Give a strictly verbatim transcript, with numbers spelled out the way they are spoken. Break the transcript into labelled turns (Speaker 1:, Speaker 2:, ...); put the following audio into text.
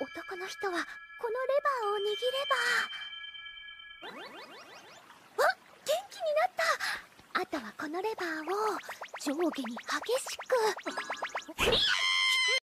Speaker 1: 男の人はこのレバーを握れば、あ、元気になった。あとはこのレバーを上下に激しく。